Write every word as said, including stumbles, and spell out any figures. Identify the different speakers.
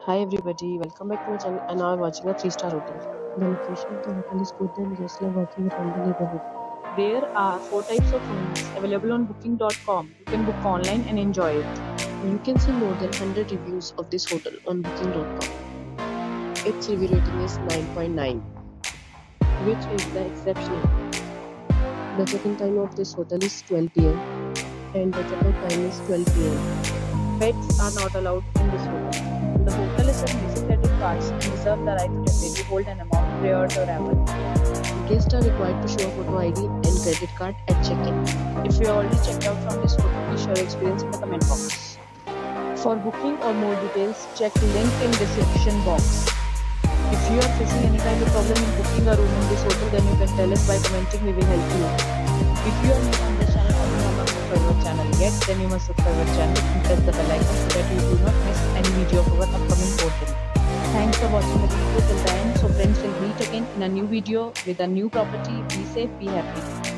Speaker 1: Hi everybody, welcome back to my channel and now I'm watching a three star hotel. The location of the hotel is good and guests love walking around the neighborhood.
Speaker 2: There are four types of rooms available on booking dot com. You can book online and enjoy it.
Speaker 1: You can see more than one hundred reviews of this hotel on booking dot com. Its review rating is nine point nine, which is the exceptional. The check-in time of this hotel is twelve p m and the check-out time is twelve p m
Speaker 2: Pets are not allowed in this hotel. The hotel accepts basic credit cards and reserves the right to temporarily hold an amount prior to arrival.
Speaker 1: Guests are required to show a photo I D and credit card at check-in.
Speaker 2: If you already checked out from this hotel, please share your experience in the comment box. For booking or more details, check link in description box. If you are facing any kind of problem in booking a room in this hotel, then you can tell us by commenting. We will help you. If you are new on this channel or you have not subscribed our channel yet, then you must subscribe our channel and press the bell icon so that you do not miss any video of our upcoming hotel. Thanks for watching the video till the end. So friends, will meet again in a new video with a new property. Be safe, be happy.